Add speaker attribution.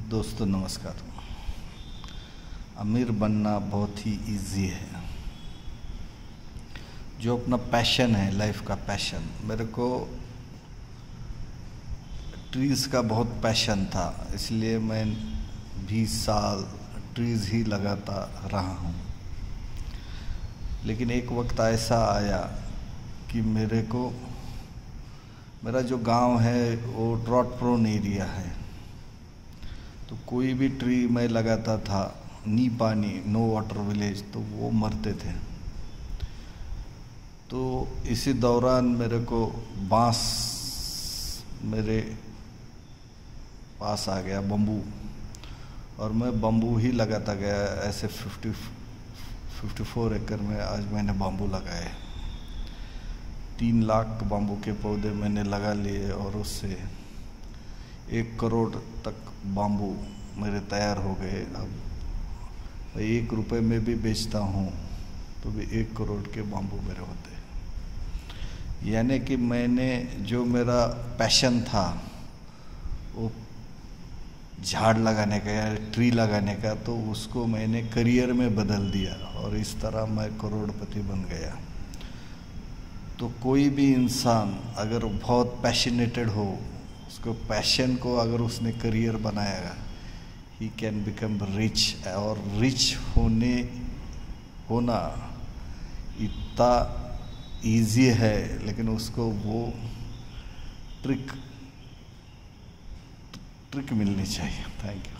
Speaker 1: दोस्तों नमस्कार। अमीर बनना बहुत ही इजी है। जो अपना पैशन है, लाइफ का पैशन, मेरे को ट्रीज़ का बहुत पैशन था, इसलिए मैं 20 साल ट्रीज़ ही लगाता रहा हूँ। लेकिन एक वक्त ऐसा आया कि मेरा जो गांव है वो ड्रॉट प्रोन एरिया है, तो कोई भी ट्री मैं लगाता था, नी पानी, नो वाटर विलेज, तो वो मरते थे। तो इसी दौरान मेरे को बांस मेरे पास आ गया, बम्बू, और मैं बम्बू ही लगाता गया। ऐसे 54 एकड़ में आज मैंने बाम्बू लगाए। 3 लाख बाम्बू के पौधे मैंने लगा लिए और उससे 1 करोड़ तक बाम्बू मेरे तैयार हो गए। अब 1 रुपए में भी बेचता हूँ तो भी 1 करोड़ के बाम्बू मेरे होते हैं। यानी कि मैंने जो मेरा पैशन था वो झाड़ लगाने का या ट्री लगाने का, तो उसको मैंने करियर में बदल दिया और इस तरह मैं करोड़पति बन गया। तो कोई भी इंसान अगर बहुत पैशनेटेड हो, उसको पैशन को अगर उसने करियर बनाया, ही कैन बिकम रिच। और रिच होना इतना इजी है, लेकिन उसको वो ट्रिक मिलनी चाहिए। Thank you.